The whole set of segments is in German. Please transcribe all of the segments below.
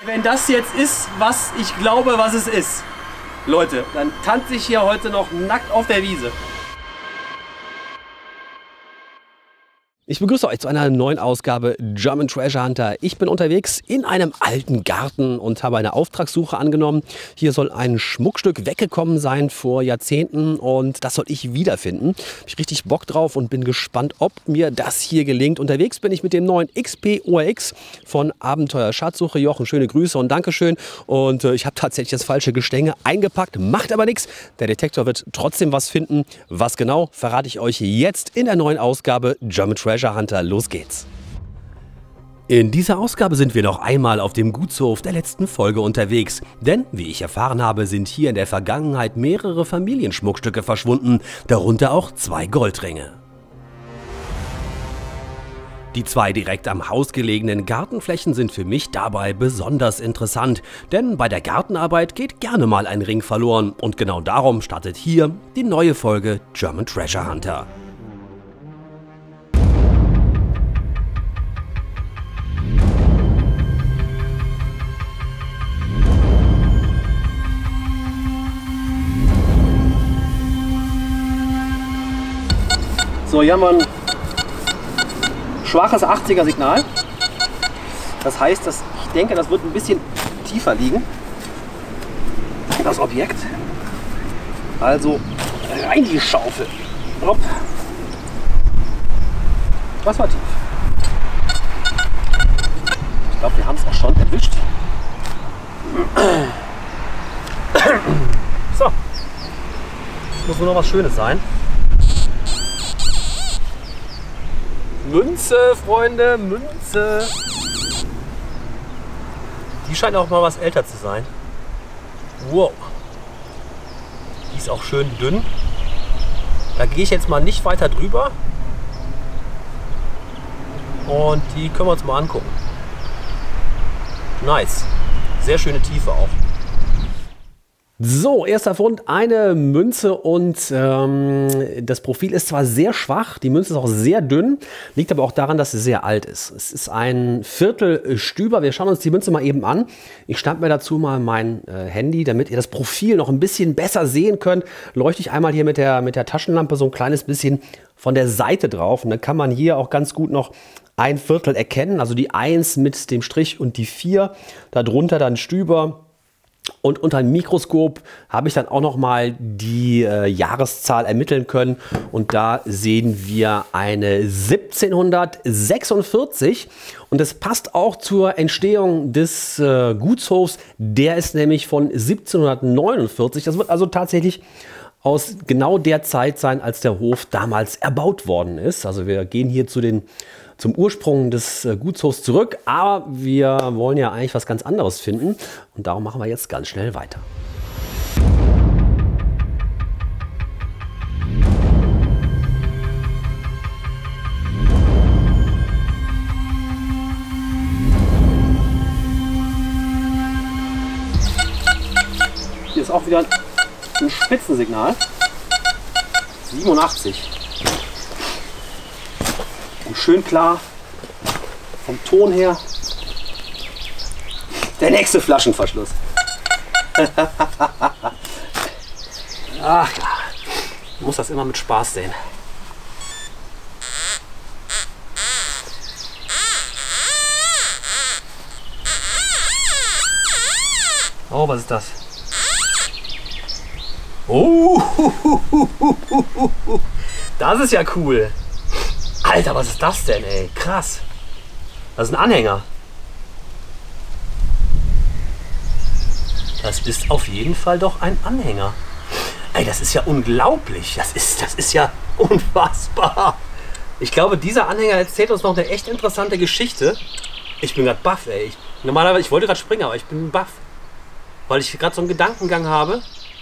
Wenn das jetzt ist, was ich glaube, was es ist, Leute, dann tanze ich hier heute noch nackt auf der Wiese. Ich begrüße euch zu einer neuen Ausgabe German Treasure Hunter. Ich bin unterwegs in einem alten Garten und habe eine Auftragssuche angenommen. Hier soll ein Schmuckstück weggekommen sein vor Jahrzehnten und das soll ich wiederfinden. Habe ich richtig Bock drauf und bin gespannt, ob mir das hier gelingt. Unterwegs bin ich mit dem neuen XP ORX von Abenteuer Schatzsuche. Jochen, schöne Grüße und Dankeschön. Und ich habe tatsächlich das falsche Gestänge eingepackt, macht aber nichts. Der Detektor wird trotzdem was finden. Was genau, verrate ich euch jetzt in der neuen Ausgabe German Treasure Hunter. Los geht's! In dieser Ausgabe sind wir noch einmal auf dem Gutshof der letzten Folge unterwegs. Denn, wie ich erfahren habe, sind hier in der Vergangenheit mehrere Familienschmuckstücke verschwunden, darunter auch 2 Goldringe. Die 2 direkt am Haus gelegenen Gartenflächen sind für mich dabei besonders interessant, denn bei der Gartenarbeit geht gerne mal ein Ring verloren und genau darum startet hier die neue Folge German Treasure Hunter. So, hier haben wir ein schwaches 80er Signal. Das heißt, ich denke, das wird ein bisschen tiefer liegen, das Objekt. Also rein die Schaufel. Hopp. Das war tief. Ich glaube, wir haben es auch schon erwischt. So. Das muss nur noch was Schönes sein. Münze, Freunde, Münze. Die scheint auch mal was älter zu sein. Wow. Die ist auch schön dünn. Da gehe ich jetzt mal nicht weiter drüber. Und die können wir uns mal angucken. Nice. Sehr schöne Tiefe auch. So, erster Fund, eine Münze und das Profil ist zwar sehr schwach, die Münze ist auch sehr dünn, liegt aber auch daran, dass sie sehr alt ist. Es ist ein Viertel Stüber. Wir schauen uns die Münze mal eben an. Ich schnapp mir dazu mal mein Handy, damit ihr das Profil noch ein bisschen besser sehen könnt. Leuchte ich einmal hier mit der Taschenlampe so ein kleines bisschen von der Seite drauf und dann kann man hier auch ganz gut noch ein Viertel erkennen, also die 1 mit dem Strich und die 4, darunter dann Stüber. Und unter dem Mikroskop habe ich dann auch noch mal die Jahreszahl ermitteln können. Und da sehen wir eine 1746. Und das passt auch zur Entstehung des Gutshofs. Der ist nämlich von 1749. Das wird also tatsächlich aus genau der Zeit sein, als der Hof damals erbaut worden ist. Also wir gehen hier zum Ursprung des Gutshofs zurück, aber wir wollen ja eigentlich was ganz anderes finden und darum machen wir jetzt ganz schnell weiter. Hier ist auch wieder ein Spitzensignal. 87. Und schön klar vom Ton her. Der nächste Flaschenverschluss. Ach ja, man muss das immer mit Spaß sehen. Oh, was ist das? Oh, das ist ja cool. Alter, was ist das denn, ey? Krass. Das ist ein Anhänger. Das ist auf jeden Fall doch ein Anhänger. Ey, das ist ja unglaublich. Das ist ja unfassbar. Ich glaube, dieser Anhänger erzählt uns noch eine echt interessante Geschichte. Ich bin gerade baff, ey. Normalerweise, ich wollte gerade springen, aber ich bin baff. Weil ich gerade so einen Gedankengang habe.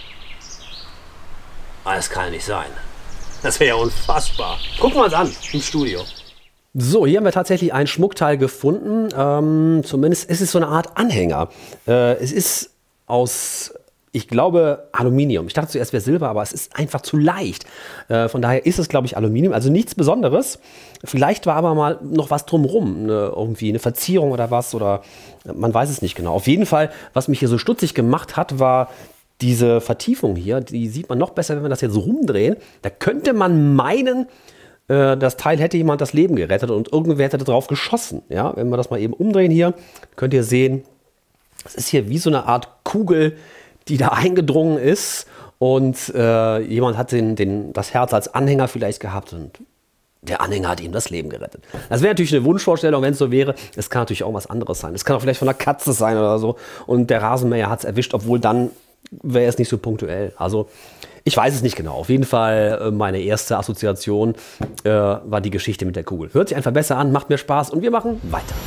Aber das kann ja nicht sein. Das wäre ja unfassbar. Gucken wir uns an im Studio. So, hier haben wir tatsächlich ein Schmuckteil gefunden. Zumindest ist es so eine Art Anhänger. Es ist aus Ich glaube Aluminium. Ich dachte zuerst wäre Silber, aber es ist einfach zu leicht. Von daher ist es, glaube ich, Aluminium. Also nichts Besonderes. Vielleicht war aber mal noch was drumherum. Irgendwie eine Verzierung oder was. Oder man weiß es nicht genau. Auf jeden Fall, was mich hier so stutzig gemacht hat, war diese Vertiefung hier. Die sieht man noch besser, wenn wir das jetzt rumdrehen. Da könnte man meinen, das Teil hätte jemand das Leben gerettet und irgendwer hätte drauf geschossen. Ja? Wenn wir das mal eben umdrehen hier, könnt ihr sehen, es ist hier wie so eine Art Kugel, die da eingedrungen ist und jemand hat das Herz als Anhänger vielleicht gehabt und der Anhänger hat ihm das Leben gerettet. Das wäre natürlich eine Wunschvorstellung, wenn es so wäre. Es kann natürlich auch was anderes sein. Es kann auch vielleicht von einer Katze sein oder so und der Rasenmäher hat es erwischt, obwohl dann wäre es nicht so punktuell. Also ich weiß es nicht genau. Auf jeden Fall meine erste Assoziation war die Geschichte mit der Kugel. Hört sich einfach besser an, macht mir Spaß und wir machen weiter.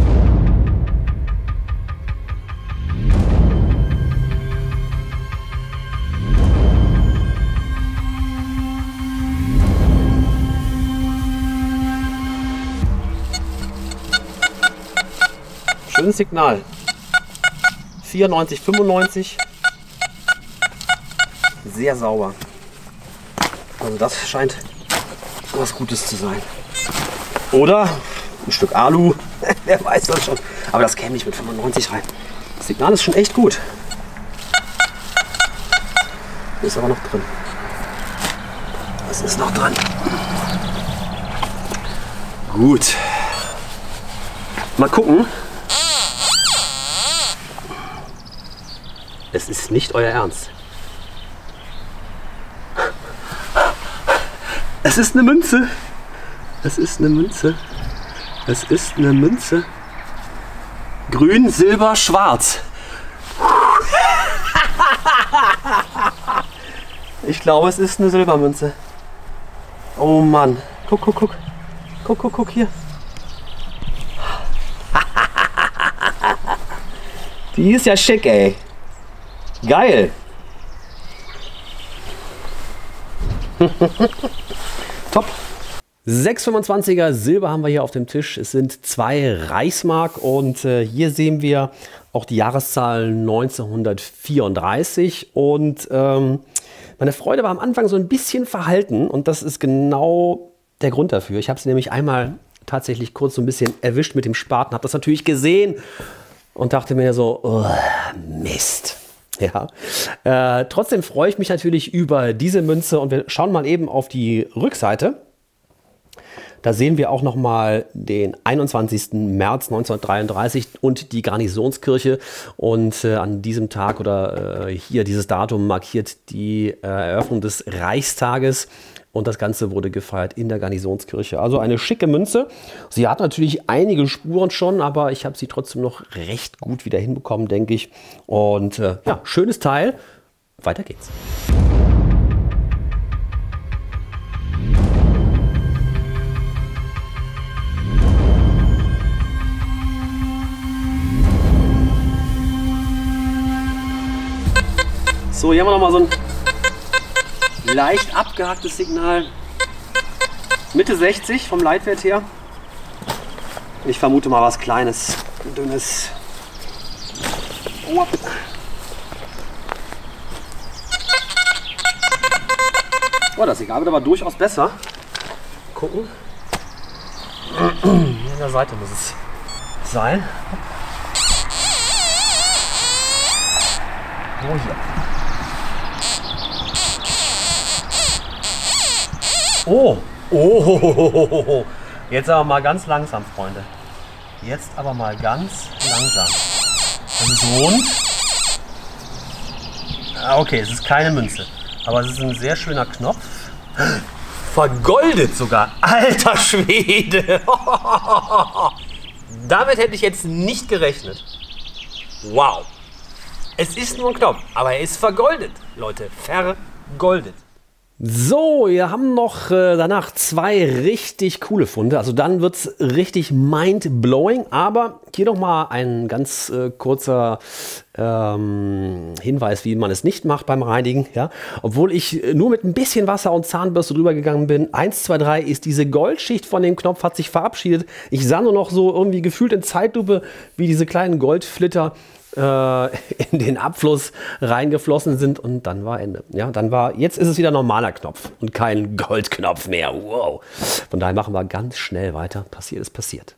Schönes Signal. 94, 95. Sehr sauber. Also das scheint was Gutes zu sein. Oder ein Stück Alu. Wer weiß das schon. Aber das käme nicht mit 95 rein. Das Signal ist schon echt gut. Ist aber noch drin. Das ist noch drin. Gut. Mal gucken. Es ist nicht euer Ernst. Es ist eine Münze. Es ist eine Münze. Es ist eine Münze. Grün, Silber, Schwarz. Ich glaube, es ist eine Silbermünze. Oh Mann. Guck, guck, guck. Guck, guck, guck hier. Die ist ja schick, ey. Geil. Top. 6,25er Silber haben wir hier auf dem Tisch. Es sind 2 Reichsmark und hier sehen wir auch die Jahreszahl 1934 und meine Freude war am Anfang so ein bisschen verhalten und das ist genau der Grund dafür. Ich habe sie nämlich einmal tatsächlich kurz so ein bisschen erwischt mit dem Spaten, habe das natürlich gesehen und dachte mir so, oh, Mist. Ja. Trotzdem freue ich mich natürlich über diese Münze und wir schauen mal eben auf die Rückseite. Da sehen wir auch noch mal den 21. März 1933 und die Garnisonskirche. Und an diesem Tag oder hier dieses Datum markiert die Eröffnung des Reichstages. Und das Ganze wurde gefeiert in der Garnisonskirche. Also eine schicke Münze. Sie hat natürlich einige Spuren schon, aber ich habe sie trotzdem noch recht gut wieder hinbekommen, denke ich. Und ja, schönes Teil. Weiter geht's. So, hier haben wir noch mal so ein leicht abgehacktes Signal. Mitte 60 vom Leitwert her. Ich vermute mal was Kleines, Dünnes. Oh, das Signal wird aber durchaus besser. Gucken. Hier an der Seite muss es sein. Oh, hier. Oh, oh, jetzt aber mal ganz langsam, Freunde. Jetzt aber mal ganz langsam. Das ist rund. Okay, es ist keine Münze, aber es ist ein sehr schöner Knopf. Vergoldet sogar. Alter Schwede. Damit hätte ich jetzt nicht gerechnet. Wow. Es ist nur ein Knopf, aber er ist vergoldet, Leute. Vergoldet. So, wir haben noch danach 2 richtig coole Funde. Also dann wird es richtig mind-blowing. Aber hier nochmal ein ganz kurzer Hinweis, wie man es nicht macht beim Reinigen. Ja? Obwohl ich nur mit ein bisschen Wasser und Zahnbürste drüber gegangen bin. 1, 2, 3 ist diese Goldschicht von dem Knopf, hat sich verabschiedet. Ich sah nur noch so irgendwie gefühlt in Zeitlupe, wie diese kleinen Goldflitter in den Abfluss reingeflossen sind und dann war Ende. Ja, jetzt ist es wieder ein normaler Knopf und kein Goldknopf mehr. Wow. Von daher machen wir ganz schnell weiter. Passiert ist passiert.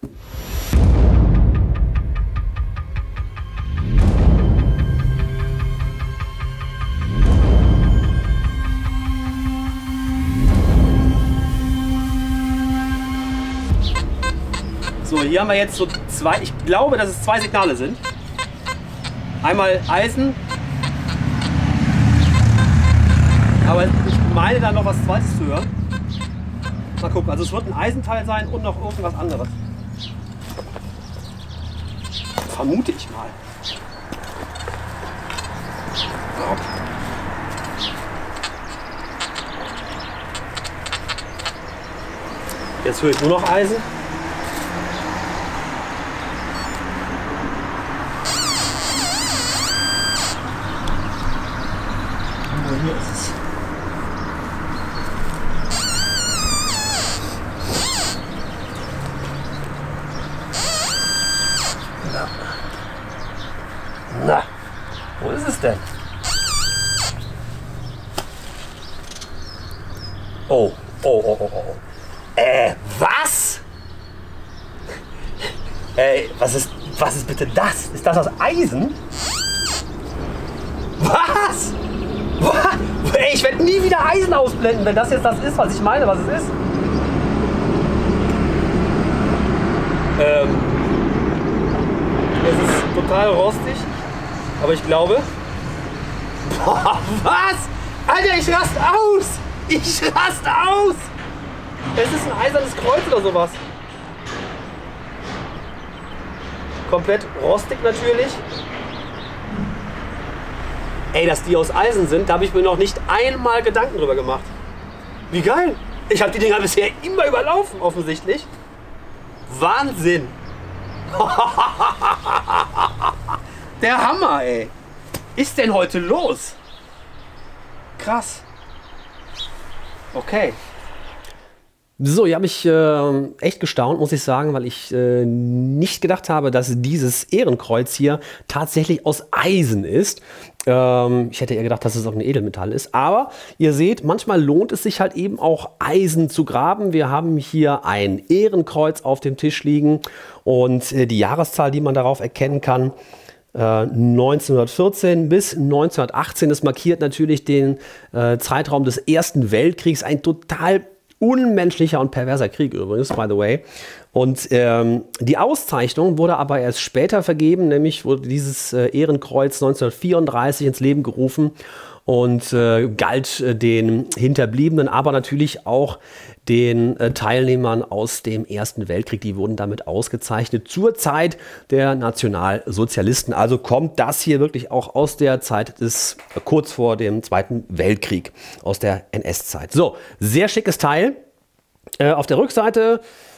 So, hier haben wir jetzt so zwei, ich glaube, dass es zwei Signale sind. Einmal Eisen, aber ich meine da noch was Zweites zu hören. Mal gucken, also es wird ein Eisenteil sein und noch irgendwas anderes. Vermute ich mal. Jetzt höre ich nur noch Eisen. Hier ist es. Na, wo ist es denn? Oh. Was? Was ist bitte das? Ist das aus Eisen? Was? Ey, ich werde nie wieder Eisen ausblenden, wenn das jetzt das ist, was ich meine, was es ist. Es ist total rostig, aber ich glaube... Boah, was? Alter, ich raste aus! Ich raste aus! Es ist ein eisernes Kreuz oder sowas. Komplett rostig natürlich. Ey, dass die aus Eisen sind, da habe ich mir noch nicht einmal Gedanken drüber gemacht. Wie geil! Ich habe die Dinger bisher immer überlaufen, offensichtlich. Wahnsinn! Der Hammer, ey! Ist denn heute los? Krass. Okay. So, hier habe ich echt gestaunt, muss ich sagen, weil ich nicht gedacht habe, dass dieses Ehrenkreuz hier tatsächlich aus Eisen ist. Ich hätte eher gedacht, dass es auch ein Edelmetall ist. Aber ihr seht, manchmal lohnt es sich halt eben auch Eisen zu graben. Wir haben hier ein Ehrenkreuz auf dem Tisch liegen und die Jahreszahl, die man darauf erkennen kann, 1914 bis 1918. Das markiert natürlich den Zeitraum des Ersten Weltkriegs. Ein total unmenschlicher und perverser Krieg übrigens, by the way. Und die Auszeichnung wurde aber erst später vergeben, nämlich wurde dieses Ehrenkreuz 1934 ins Leben gerufen und galt den Hinterbliebenen, aber natürlich auch den Teilnehmern aus dem Ersten Weltkrieg. Die wurden damit ausgezeichnet zur Zeit der Nationalsozialisten. Also kommt das hier wirklich auch aus der Zeit des kurz vor dem Zweiten Weltkrieg, aus der NS-Zeit. So, sehr schickes Teil. Auf der Rückseite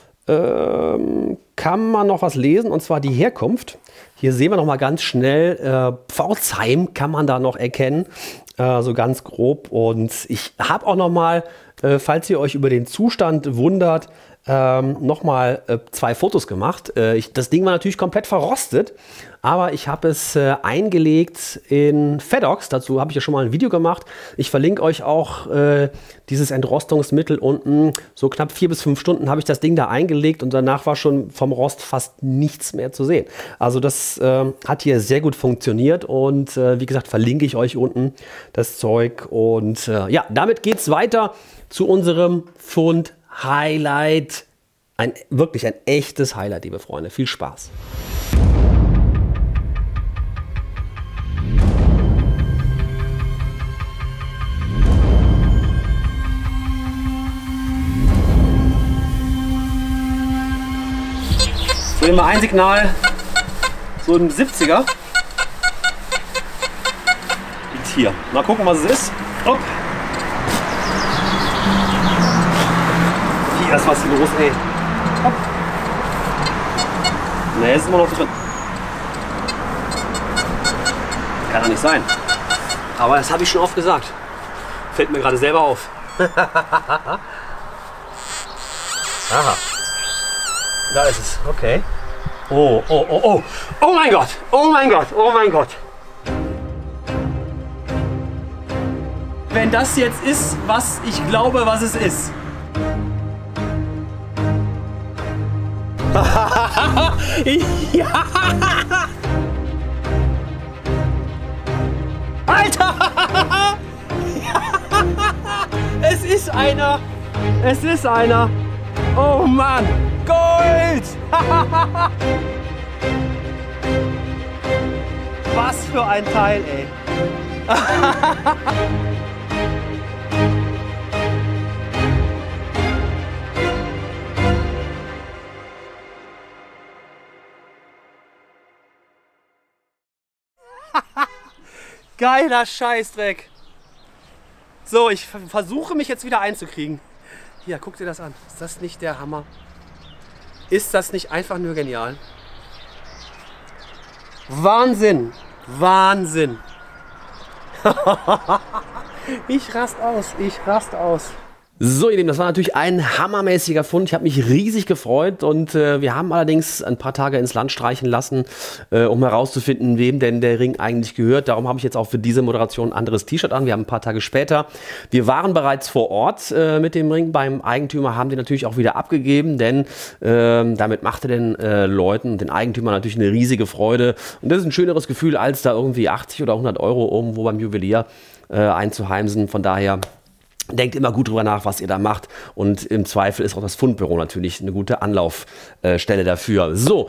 kann man noch was lesen, und zwar die Herkunft. Hier sehen wir noch mal ganz schnell, Pforzheim kann man da noch erkennen, so ganz grob. Und ich habe auch noch mal, falls ihr euch über den Zustand wundert, nochmal 2 Fotos gemacht. Das Ding war natürlich komplett verrostet, aber ich habe es eingelegt in FedOx. Dazu habe ich ja schon mal ein Video gemacht. Ich verlinke euch auch dieses Entrostungsmittel unten. So knapp 4 bis 5 Stunden habe ich das Ding da eingelegt und danach war schon vom Rost fast nichts mehr zu sehen. Also das hat hier sehr gut funktioniert und wie gesagt, verlinke ich euch unten das Zeug. Und ja, damit geht es weiter zu unserem Fund Highlight. Wirklich ein echtes Highlight, liebe Freunde. Viel Spaß. So, immer ein Signal, so ein 70er. Liegt hier. Mal gucken, was es ist. Hopp. Hier ist was los, ey. Hopp. Ne, ist immer noch drin. Kann doch nicht sein. Aber das habe ich schon oft gesagt. Fällt mir gerade selber auf. Aha. Da ist es. Okay. Oh, oh, oh, oh. Oh mein Gott, oh mein Gott, oh mein Gott. Wenn das jetzt ist, was ich glaube, was es ist. Ja. Alter! Es ist einer! Es ist einer! Oh Mann! Gold! Was für ein Teil, ey! Geiler Scheißdreck! So, ich versuche mich jetzt wieder einzukriegen. Hier, guck dir das an. Ist das nicht der Hammer? Ist das nicht einfach nur genial? Wahnsinn! Wahnsinn! Ich rast aus, ich rast aus. So, ihr Lieben, das war natürlich ein hammermäßiger Fund. Ich habe mich riesig gefreut und wir haben allerdings ein paar Tage ins Land streichen lassen, um herauszufinden, wem denn der Ring eigentlich gehört. Darum habe ich jetzt auch für diese Moderation ein anderes T-Shirt an. Wir haben ein paar Tage später. Wir waren bereits vor Ort mit dem Ring beim Eigentümer, haben den natürlich auch wieder abgegeben, denn damit machte den Leuten, den Eigentümern natürlich eine riesige Freude. Und das ist ein schöneres Gefühl, als da irgendwie 80 oder 100 Euro irgendwo beim Juwelier einzuheimsen. Von daher... Denkt immer gut drüber nach, was ihr da macht, und im Zweifel ist auch das Fundbüro natürlich eine gute Anlaufstelle dafür. So,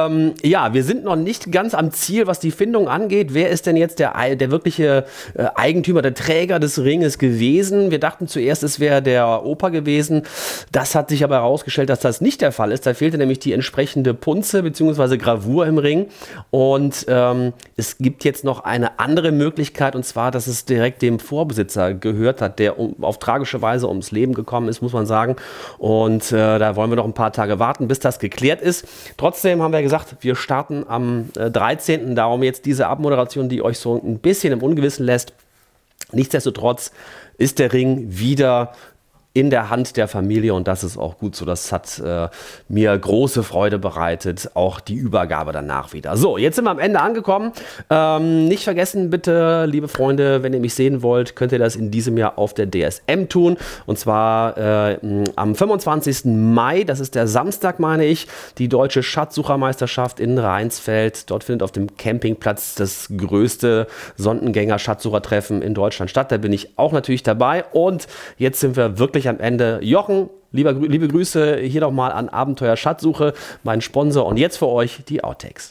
ja, wir sind noch nicht ganz am Ziel, was die Findung angeht. Wer ist denn jetzt der wirkliche Eigentümer, der Träger des Ringes gewesen? Wir dachten zuerst, es wäre der Opa gewesen. Das hat sich aber herausgestellt, dass das nicht der Fall ist. Da fehlte nämlich die entsprechende Punze bzw. Gravur im Ring. Und es gibt jetzt noch eine andere Möglichkeit, und zwar, dass es direkt dem Vorbesitzer gehört hat, der auf tragische Weise ums Leben gekommen ist, muss man sagen. Und da wollen wir noch ein paar Tage warten, bis das geklärt ist. Trotzdem haben wir gesagt, wir starten am 13. Darum jetzt diese Abmoderation, die euch so ein bisschen im Ungewissen lässt. Nichtsdestotrotz ist der Ring wieder in der Hand der Familie, und das ist auch gut so. Das hat mir große Freude bereitet, auch die Übergabe danach wieder. So, jetzt sind wir am Ende angekommen. Nicht vergessen bitte, liebe Freunde, wenn ihr mich sehen wollt, könnt ihr das in diesem Jahr auf der DSM tun, und zwar am 25. Mai, das ist der Samstag, meine ich, die Deutsche Schatzsuchermeisterschaft in Rheinsfeld. Dort findet auf dem Campingplatz das größte Sondengänger-Schatzsuchertreffen in Deutschland statt. Da bin ich auch natürlich dabei, und jetzt sind wir wirklich am Ende. Jochen, liebe Grüße hier nochmal an Abenteuer Schatzsuche, mein Sponsor, und jetzt für euch die Outtakes.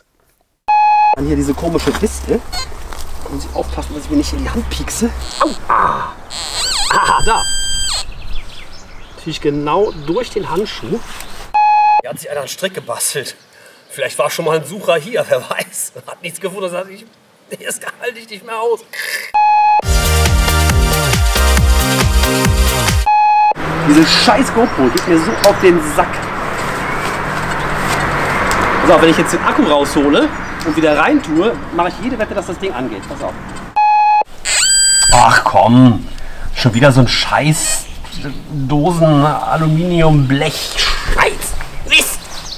Dann hier diese komische Kiste. Muss ich aufpassen, dass ich mir nicht in die Hand piekse. Au! Ah! Ah, da! Natürlich genau durch den Handschuh. Hier hat sich einer einen Strick gebastelt. Vielleicht war schon mal ein Sucher hier, wer weiß. Hat nichts gefunden, das halte ich nicht mehr aus. Diese scheiß GoPro geht mir so auf den Sack. So, wenn ich jetzt den Akku raushole und wieder rein tue, mache ich jede Wette, dass das Ding angeht. Pass auf. Ach komm, schon wieder so ein scheiß Dosen Aluminium Blech. Scheiß Mist.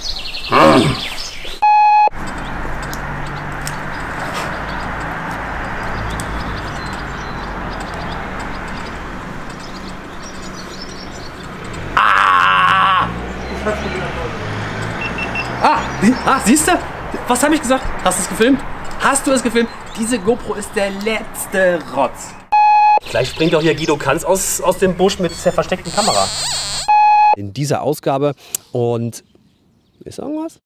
Siehst du? Was habe ich gesagt? Hast du es gefilmt? Hast du es gefilmt? Diese GoPro ist der letzte Rotz. Gleich springt auch hier Guido Kanz aus dem Busch mit der versteckten Kamera. In dieser Ausgabe, und ist irgendwas?